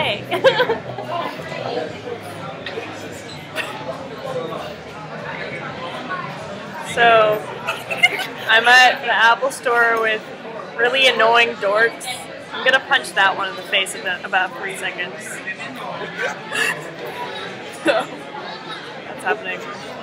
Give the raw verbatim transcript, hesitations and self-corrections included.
Yay! So, I'm at the Apple Store with really annoying dorks. I'm gonna punch that one in the face in about three seconds. So, that's happening.